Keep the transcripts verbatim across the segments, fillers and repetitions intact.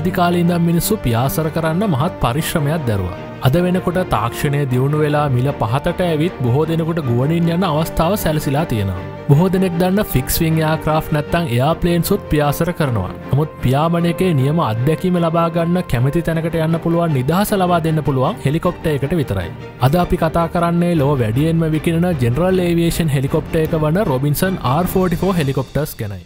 ආදි කාලේ ඉඳන් මිනිස්සු පියාසර කරන්න මහත් පරිශ්‍රමයක් දැරුවා. අද වෙනකොට තාක්ෂණය දියුණු වෙලා මිල පහතට ඇවිත් බොහෝ දෙනෙකුට ගුවනින් යන අවස්ථාව සැලසිලා තියෙනවා. බොහෝ දෙනෙක් දන්න ෆික්ස් විං එයාක්‍රාෆ්ට් නැත්නම් එයාප්ලේන්ස් උත් පියාසර කරනවා. නමුත් පියාඹනයකේ නියම අත්දැකීම ලබා ගන්න කැමති තැනකට යන්න පුළුවන් නිදහස ලබා දෙන්න පුළුවන් හෙලිකොප්ටර් එකකට විතරයි. අද අපි කතා කරන්නේ ලෝ වැඩියෙන්ම විකිණෙන ජෙනරල් ඒවියේෂන් හෙලිකොප්ටර් එක වන Robinson R forty four helicopters ගැනයි.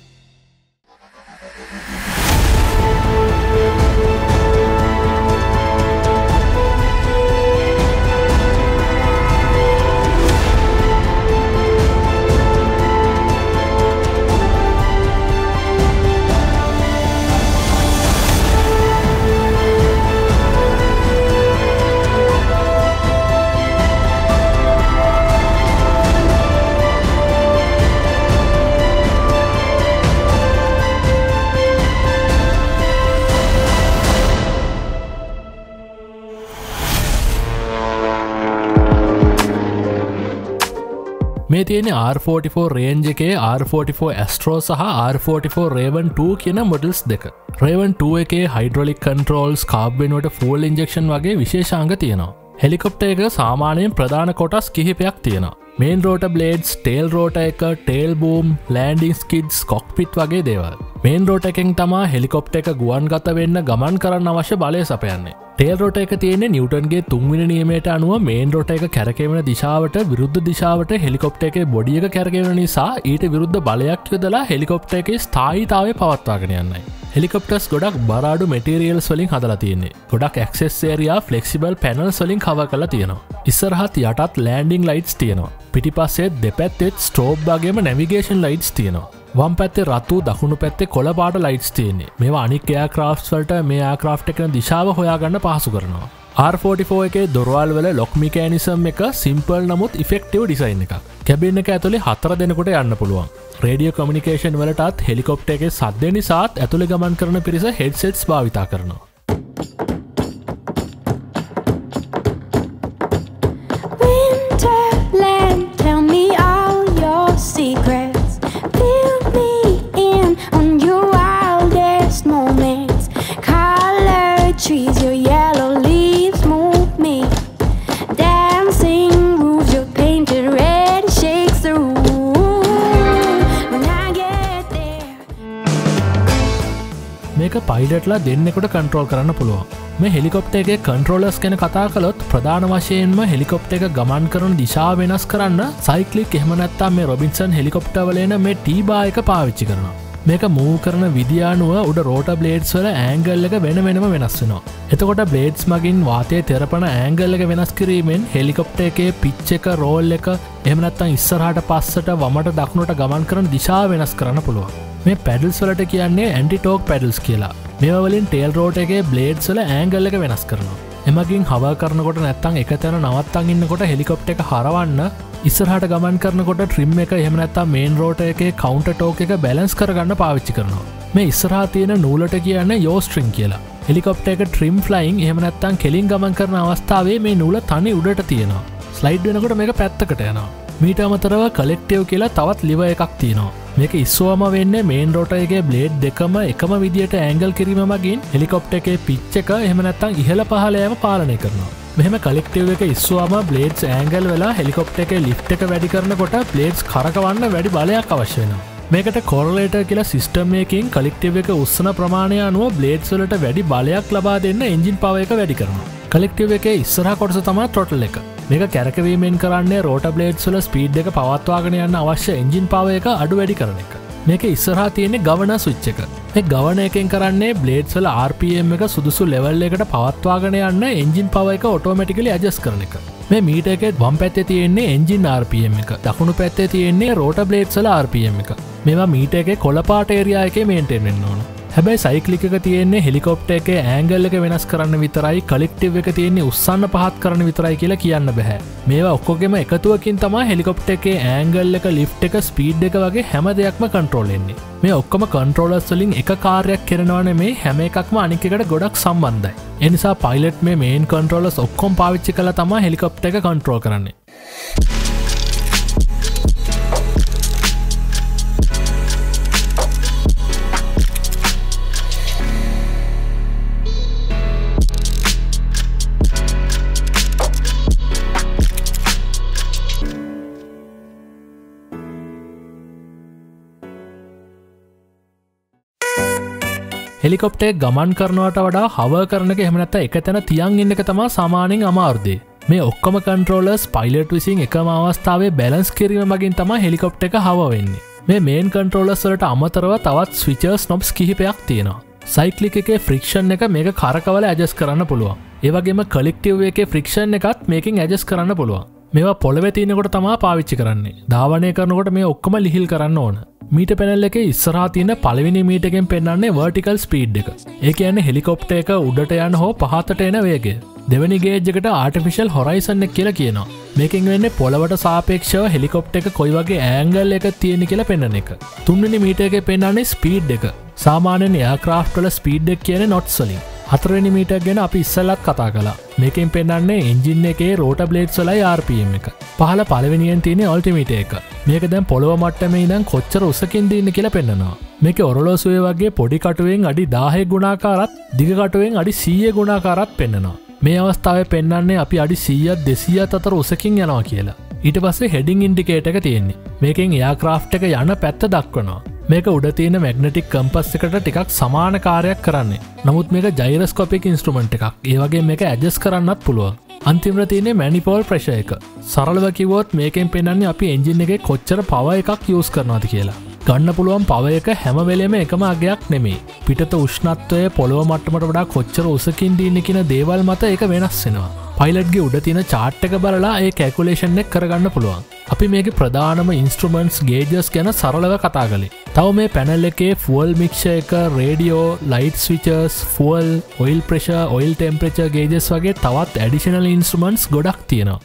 මේ තියෙන්නේ ආර් ෆෝර්ටි ෆෝර් රේන්ජ් එකේ ආර් ෆෝර්ටි ෆෝර් Astro සහ R forty four Raven two කියන මොඩල්ස් දෙක. Raven two එකේ hydraulic controls, carb වෙනුවට fuel injection වගේ විශේෂාංග තියෙනවා. හෙලිකොප්ටර් එක සාමාන්‍යයෙන් ප්‍රධාන කොටස් කිහිපයක් තියෙනවා. main rotor blades, tail rotor එක, tail boom, landing skids, cockpit වගේ දේවල්. main rotor එකෙන් තමයි හෙලිකොප්ටර් එක ගුවන්ගත වෙන්න ගමන් කරන්න අවශ්‍ය බලය සපයන්නේ. ටේල් රෝටර් එක තියෙන්නේ නිව්ටන්ගේ තුන්වෙනි නියමයට අනුව මේන් රෝටර් එක කැරකෙන දිශාවට විරුද්ධ දිශාවට හෙලිකොප්ටර් එකේ බොඩි එක කැරකෙන නිසා ඊට විරුද්ධ බලයක් යොදලා හෙලිකොප්ටර් එකේ ස්ථායීතාවය පවත්වාගෙන යන්නයි. හෙලිකොප්ටර්ස් ගොඩක් බර අඩු මැටීරියල්ස් වලින් හදලා තියෙන්නේ. ගොඩක් ඇක්සස් ඒරියා ෆ්ලෙක්සිබල් පැනල්ස් වලින් කවර් කරලා තියෙනවා. ඉස්සරහත් යටත් ලෑන්ඩින් ලයිට්ස් තියෙනවා. පිටිපස්සෙත් දෙපැත්තෙත් ස්ටෝබ් වගේම නැවිගේෂන් ලයිට්ස් තියෙනවා. වම් පැත්තේ රතු දකුණු පැත්තේ කොළ පාට ලයිට්ස් තියෙන්නේ. මේවා අනික් එයාක්‍රාෆ්ට්ස් වලට මේ එයාක්‍රාෆ්ට් එකේ දිශාව හොයාගන්න පහසු කරනවා. ආර් ෆෝර්ටි ෆෝර් එකේ දොරවල් වල ලොක් මෙකැනිසම් එක සිම්පල් නමුත් ඉෆෙක්ටිව් ඩිසයින් එකක්. කැබින් එක ඇතුලේ හතර දෙනෙකුට යන්න පුළුවන්. රේඩියෝ කමියුනිකේෂන් වලටත් හෙලිකොප්ටර් එකේ සද්ද නිසාත් ඇතුලේ ගමන් කරන පිරිස හෙඩ්සෙට්ස් භාවිතා කරනවා. Winterland, tell me all your secrets. Fill me in on your wildest moments. Colored trees, your yellow leaves move me. Dancing roofs, your painted red shakes the room. When I get there. මේක පයිලට්ලා දෙන්නෙකුට control කරන්න පුළුවන්. මේ helicopter එකේ controllers ගැන කතා කළොත් ප්‍රධාන වශයෙන්ම හෙලිකොප්ටර් එක ගමන් කරන දිශාව වෙනස් කරන්න සයික්ලික් එහෙම නැත්නම් මේ රොබින්සන් හෙලිකොප්ටර් වල එන මේ ටී-බා එක පාවිච්චි කරනවා. මේක මූව් කරන විදිය අනුව උඩ රෝටර් බ්ලේඩ්ස් වල ඇන්ගල් එක වෙන වෙනම වෙනස් වෙනවා. එතකොට බ්ලේඩ්ස් මගින් වාතයේ තෙරපන ඇන්ගල් එක වෙනස් කිරීමෙන් හෙලිකොප්ටර් එකේ පිච් එක, රෝල් එක එහෙම නැත්නම් ඉස්සරහට පස්සට වමට දකුණට ගමන් කරන දිශාව වෙනස් කරන්න පුළුවන්. මේ පැඩල්ස් වලට කියන්නේ ඇන්ටි ටෝක් පැඩල්ස් කියලා. මේවා වලින් ටේල් රෝටර් එකේ බ්ලේඩ්ස් වල ඇන්ගල් එක වෙනස් කරනවා. එමගින් හවා කරනකොට නැත්නම් එක තැන නවත්තන් ඉන්නකොට හෙලිකොප්ටර් එක හරවන්න ඉස්සරහට ගමන් කරනකොට ට්‍රිම් එක එහෙම නැත්නම් මේන් රෝටර් එකේ කවුන්ටර් ටෝක් එක බැලන්ස් කරගන්න පාවිච්චි කරනවා. මේ ඉස්සරහා තියෙන නූලට කියන්නේ යෝ ස්ට්‍රින්ග් කියලා. හෙලිකොප්ටර් එක ට්‍රිම් ෆ්ලයින් එහෙම නැත්නම් කෙලින් ගමන් කරන අවස්ථාවේ මේ නූල තනි උඩට තියෙනවා. ස්ලයිඩ් වෙනකොට මේක පැත්තකට යනවා. මීට අමතරව කලෙක්ටිව් කියලා තවත් ලිවර් එකක් තියෙනවා. මේක ඉස්සුවම වෙන්නේ මේන් රෝටර් එකේ බ්ලේඩ් දෙකම එකම විදියට ඇන්ගල් කිරීම මගින් හෙලිකොප්ටර් එකේ පිච් එක එහෙම නැත්නම් ඉහළ පහළ යෑම පාලනය කරනවා. මෙහෙම කලෙක්ටිව් එක ඉස්සුවම බ්ලේඩ්ස් ඇන්ගල් වෙලා හෙලිකොප්ටර් එකේ ලිෆ්ට් එක වැඩි කරනකොට බ්ලේඩ්ස් කරකවන්න වැඩි බලයක් අවශ්‍ය වෙනවා. මේකට කොරලේටර් කියලා සිස්ටම් එකකින් කලෙක්ටිව් එක උස්සන ප්‍රමාණය අනුව බ්ලේඩ්ස් වලට වැඩි බලයක් ලබා දෙන්න එන්ජින් පවර් එක වැඩි කරනවා. කලෙක්ටිව් එකේ ඉස්සරහා කොටස තමයි ට්‍රොටල් එක. මේක කැරකවීමෙන් කරන්නේ රෝටර් බ්ලේඩ්ස් වල ස්පීඩ් එක පවත්වාගෙන යන්න අවශ්‍ය එන්ජින් පවර් එක අඩු වැඩි කරන එක. මේක ඉස්සරහා තියෙන්නේ ගවර්නර් ස්විච් එක. මේ ගවර්නර් එකෙන් කරන්නේ බ්ලේඩ්ස් වල ආර් පී එම් එක සුදුසු ලෙවල් එකකට පවත්වාගෙන යන්න එන්ජින් පවර් එක ඔටෝමැටිකලි ඇඩ්ජස්ට් කරන එක. මේ මීටර් එකේ වම් පැත්තේ තියෙන්නේ එන්ජින් ආර් පී එම් එක. දකුණු පැත්තේ තියෙන්නේ රෝටර් බ්ලේඩ්ස් වල ආර් පී එම් එක. මේවා මීටර් එකේ කොළ පාට ඒරියා එකේ මේන්ටේන් වෙන්න ඕන. හැබැයි සයික්ලික් එක තියෙන්නේ හෙලිකොප්ටර් එකේ ඇන්ගල් එක වෙනස් කරන්න විතරයි, කලෙක්ටිව් එක තියෙන්නේ උස්සන්න පහත් කරන්න විතරයි කියලා කියන්න බෑ. මේවා ඔක්කොගෙම එකතුවකින් තමයි හෙලිකොප්ටර් එකේ ඇන්ගල් එක, ලිෆ්ට් එක, ස්පීඩ් එක වගේ හැම දෙයක්ම කන්ට්‍රෝල් වෙන්නේ. මේ ඔක්කොම කන්ට්‍රෝලර්ස් වලින් එක කාර්යයක් කරනවා නෙමේ, හැම එකක්ම අනික් එකට ගොඩක් සම්බන්ධයි. ඒ නිසා පයිලට් මේ මේන් කන්ට්‍රෝලර්ස් ඔක්කොම පාවිච්චි කරලා තමයි හෙලිකොප්ටර් එක කන්ට්‍රෝල් කරන්නේ. හෙලිකොප්ටර් එක ගමන් කරනවට වඩා හවර් කරන එක එහෙම නැත්නම් එක තැන තියන් ඉන්න එක තමයි සාමාන්‍යයෙන් අමාරුදේ. මේ ඔක්කොම කන්ට්‍රෝලර්ස් පයිලට් විසින් එකම අවස්ථාවේ බැලන්ස් කිරීම මගින් තමයි හෙලිකොප්ටර් එක හවර් වෙන්නේ. මේ මේන් කන්ට්‍රෝලර්ස් වලට අමතරව තවත් ස්විචර්ස් නොබ්ස් කිහිපයක් තියෙනවා. සයික්ලික් එකේ ෆ්‍රික්ෂන් එක මේක කරකවල ඇඩ්ජස්ට් කරන්න පුළුවන්. ඒ වගේම කලෙක්ටිව් එකේ ෆ්‍රික්ෂන් එකත් මේකෙන් ඇඩ්ජස්ට් කරන්න පුළුවන්. මේවා පොළවේ තියෙනකොට තමයි පාවිච්චි කරන්නේ. ධාවනය කරනකොට මේ ඔක්කොම ලිහිල් කරන්න ඕන. මීටර් පැනල් එකේ ඉස්සරහා තියෙන පළවෙනි මීටර් එකෙන් පෙන්වන්නේ vertical speed එක. ඒ කියන්නේ හෙලිකොප්ටර් එක උඩට යන හෝ පහතට එන වේගය. දෙවෙනි ගේජ් එකට artificial horizon එක කියලා කියනවා. මේකෙන් වෙන්නේ පොළවට සාපේක්ෂව හෙලිකොප්ටර් එක කොයි වගේ ඇන්ගල් එකක් තියෙන කියලා පෙන්වන එක. තුන්වෙනි මීටර් එකේ පෙන්වන්නේ ස්පීඩ් එක. සාමාන්‍යයෙන් එයාක්‍රාෆ්ට් වල ස්පීඩ් එක කියන්නේ knots වලින්. හතරවෙනි මීටර් ගැන අපි ඉස්සෙල්ලත් කතා කළා. මේකෙන් පෙන්වන්නේ එන්ජින් එකේ rotor blades වලයි ආර් පී එම් එක. පහළ පළවෙනියෙන් තියෙන altimeter එක. මේක දැන් පොළොව මට්ටමේ ඉඳන් කොච්චර උසකින්ද ඉන්නේ කියලා පෙන්වනවා. මේකේ ඔරලෝසුවේ වගේ පොඩි කටුවෙන් අඩි දාහක ගුණාකාරات දිග කටුවෙන් අඩි සීය ගුණාකාරات පෙන්වනවා. මේ අවස්ථාවේ පෙන්වන්නේ අපි අඩි සීයක් දෙසීයක් අතර උසකින් යනවා කියලා. ඊට පස්සේ හෙඩින් ඉන්ඩිකේටර් එක තියෙන්නේ. මේකෙන් එයාක්‍රාෆ්ට් එක යන පැත්ත දක්වනවා. මේක උඩ තියෙන මැග්නටික් කම්පස් එකට ටිකක් සමාන කාර්යයක් කරන්නේ. නමුත් මේක ජයිරොස්කෝපික් ඉන්ස්ට්‍රුමන්ට් එකක්. ඒ වගේ මේක ඇඩ්ජස්ට් කරන්නත් පුළුවන්. අන්තිමට තියෙන්නේ මැනිපෝල් ප්‍රෙෂර් එක. සරලව කිව්වොත් මේකෙන් පෙන්වන්නේ අපි එන්ජින් එකේ කොච්චර පවර් එකක් යූස් කරනවද කියලා. ගන්න පුළුවන් පවර් එක හැම වෙලෙම එකම අගයක් නෙමෙයි. පිටත උෂ්ණත්වය පොළොව මට්ටමට වඩා කොච්චර උසකින්ද ඉන්නේ කියන දේවල් මත ඒක වෙනස් වෙනවා. පයිලට්ගේ උඩ තියෙන chart එක බලලා ඒ කැල්කියුලේෂන් එක කරගන්න පුළුවන්. අපි මේකේ ප්‍රධානම ඉන්ස්ට්‍රුමන්ට්ස් ගේජස් ගැන සරලව කතා කළේ. තව මේ පැනල් එකේ ෆුවල් මික්ෂර් එක, radio, light switchers, fuel, oil pressure, oil temperature gauges වගේ තවත් ඇඩිෂනල් ඉන්ස්ට්‍රුමන්ට්ස් ගොඩක් තියෙනවා.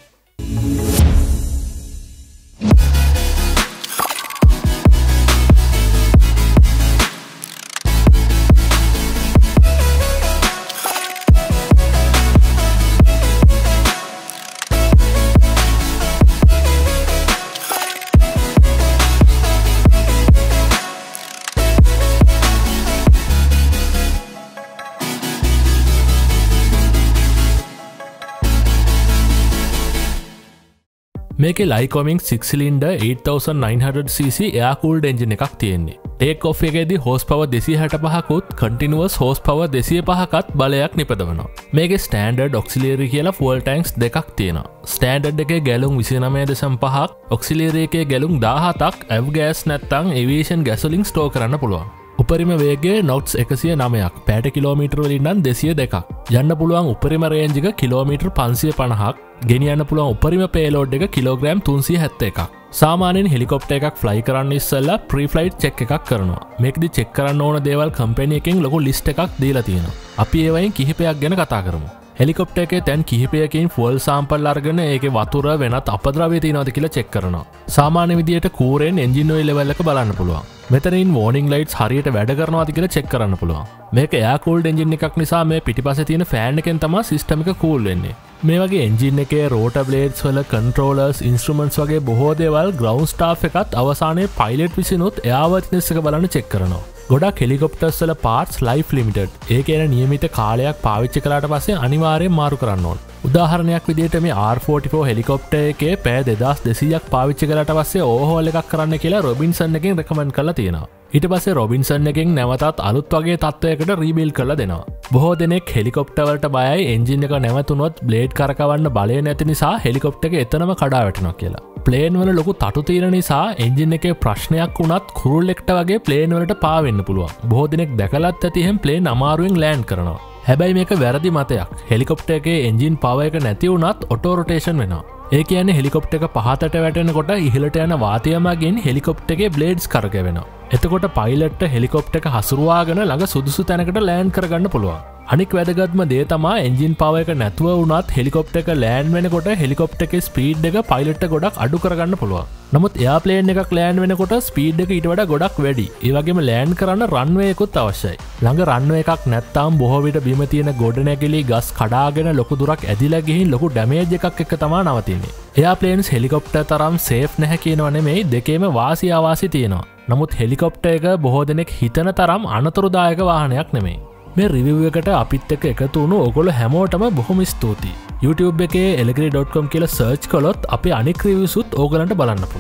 මේකේ Lycoming six cylinder eight thousand nine hundred c c air cooled engine එකක් තියෙන්නේ. ටේක් ඔෆ් එකේදී හෝස් පවර් දෙසිය හැටපහකුත් කන්ටිනියුවස් හෝස් පවර් දෙසිය පහකත් බලයක් නිපදවනවා. මේකේ ස්ටෑන්ඩර්ඩ් ඔක්සිලරි කියලා ෆුවල් ටැන්ක්ස් දෙකක් තියෙනවා. ස්ටෑන්ඩර්ඩ් එකේ ගැලුම් විසිනමය දශම පහක්, ඔක්සිලරි එකේ ගැලුම් දාහතක් ඇව් ගෑස් නැත්තම් ඒවියේෂන් ගැසොලින් ස්ටෝර් කරන්න පුළුවන්. උපරිම වේගය නොට්ස් එකසිය නවයක්, පැයට කිලෝමීටර් වලින් නම් දෙසිය දෙකක්. යන්න පුළුවන් උපරිම රේන්ජ් එක කිලෝමීටර් පන්සිය පනහක්, ගෙනියන්න පුළුවන් උපරිම පේලෝඩ් එක කිලෝග්‍රෑම් තුන්සිය හැත්තෑ එකක්. සාමාන්‍යයෙන් හෙලිකොප්ටර් එකක් ෆ්ලයි කරන්න ඉස්සෙල්ලා ප්‍රී ෆ්ලයිට් චෙක් එකක් කරනවා. මේකදී චෙක් කරන්න ඕන දේවල් කම්පැනි එකෙන් ලොකු ලිස්ට් එකක් දීලා තියෙනවා. අපි ඒවයින් කිහිපයක් ගැන කතා කරමු. හෙලිකොප්ටර් එකේ තැන් කිහිපයකින් ෆුවල් සාම්පල් අරගෙන ඒකේ වතුර වෙනත් අපද්‍රව්‍ය තියෙනවද කියලා චෙක් කරනවා. සාමාන්‍ය විදියට කූරෙන් එන්ජින් ඔයිල් ලෙවල් එක බලන්න පුළුවන්. මෙතනින් වෝනින් ලයිට්ස් හරියට වැඩ කරනවාද කියලා චෙක් කරන්න පුළුවන්. මේක එයා කූල්ඩ් එන්ජින් එකක් නිසා මේ පිටිපස්සේ තියෙන ෆෑන් එකෙන් තමයි සිස්ටම් එක කූල් වෙන්නේ. මේ වගේ එන්ජින් එකේ රෝටර් බ්ලේඩ්ස් වල කන්ට්‍රෝලර්ස්, ඉන්ස්ට්‍රුමන්ට්ස් වගේ බොහෝ දේවල් ග්‍රවුන්ඩ් ස්ටාෆ් එකත් අවසානයේ පයිලට් විසිනුත් එයාවර්තිනස් එක බලන්න චෙක් කරනවා. ගොඩක් හෙලිකොප්ටර්ස් වල පාර්ට්ස් ලයිෆ් ලිමිටඩ්. ඒ කියන නියමිත කාලයක් පාවිච්චි කළාට පස්සේ අනිවාර්යෙන් මාරු කරන්න ඕන. උදාහරණයක් විදිහට මේ ආර් ෆෝර්ටි ෆෝර් හෙලිකොප්ටර් එකේ පැය දෙදාස් දෙසීයක් පාවිච්චි කළාට පස්සේ ඕවර්හෝල් එකක් කරන්න කියලා රොබින්සන් එකෙන් රෙකමන්ඩ් කරලා තියෙනවා. ඊට පස්සේ රොබින්සන් එකෙන් නැවතත් අලුත් වගේ තත්ත්වයකට රීබිල්ඩ් කරලා දෙනවා. බොහෝ දෙනෙක් හෙලිකොප්ටර් වලට බයයි එන්ජින් එක නැවතුනොත් බ්ලේඩ් කරකවන්න බලය නැති නිසා හෙලිකොප්ටර් එක එතනම කඩා වැටෙනවා කියලා. ප්ලේන් වල ලොකු තටු තියෙන නිසා එන්ජින් එකේ ප්‍රශ්නයක් වුණත් කුරුල්ලෙක්ට වගේ ප්ලේන් වලට පාවෙන්න පුළුවන්. බොහෝ දෙනෙක් දැකලත් ඇති එහෙම ප්ලේන් අමාරුවෙන් ලෑන්ඩ් කරනවා. හැබැයි මේක වැරදි මතයක්. හෙලිකොප්ටර් එකේ එන්ජින් පවර් එක නැති වුණත් ඔටෝ රොටේෂන් වෙනවා. ඒ කියන්නේ හෙලිකොප්ටර් එක පහතට වැටෙනකොට ඉහළට යන වාතය මගින් හෙලිකොප්ටර් එකේ බ්ලේඩ්ස් කරකැවෙනවා. එතකොට පයිලට්ට හෙලිකොප්ටර් එක හසුරුවාගෙන ළඟ සුදුසු තැනකට ලෑන්ඩ් කරගන්න පුළුවන්. අනික් වැදගත්ම දේ තමයි එන්ජින් පවර් එක නැතුව වුණත් හෙලිකොප්ටර් එක ලෑන්ඩ් වෙනකොට හෙලිකොප්ටර් එකේ ස්පීඩ් එක පයිලට්ට ගොඩක් අඩු කරගන්න පුළුවන්. නමුත් එයාප්ලේන් එකක් ලෑන්ඩ් වෙනකොට ස්පීඩ් එක ඊට වඩා ගොඩක් වැඩි. ඒ වගේම ලෑන්ඩ් කරන්න රන්වේ එකකුත් අවශ්‍යයි. ළඟ රන්වේ එකක් නැත්නම් බොහෝ විට බිම තියෙන ගොඩනැගිලි ගස් කඩාගෙන ලොකු දුරක් ඇදිලා ගිහින් ලොකු ඩැමේජ් එකක් එක්ක තමයි නවතින්නේ. එයාප්ලේන්ස් හෙලිකොප්ටර් තරම් සේෆ් නැහැ කියනව නෙමෙයි, දෙකේම වාසි අවාසි තියෙනවා. නමුත් හෙලිකොප්ටර් එක බොහෝ දෙනෙක් හිතන තරම් අනතුරුදායක වාහනයක් නෙමෙයි. මේ රිවිව් එකට අපිත් එක්ක එකතු වුණු ඔයගොල්ලෝ හැමෝටම බොහොම ස්තුතියි. YouTube එකේ elagri dot com කියලා සර්ච් කළොත් අපේ අනික් රිවිව්ස් උත් ඕගලන්ට බලන්න පුළුවන්.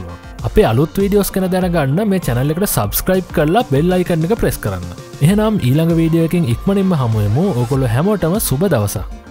අපේ අලුත් වීඩියෝස් කෙන දැනගන්න මේ channel එකට subscribe කරලා bell icon එක press කරන්න. එහෙනම් ඊළඟ වීඩියෝ එකකින් ඉක්මනින්ම හමුවෙමු. ඔයගොල්ලෝ හැමෝටම සුබ දවසක්.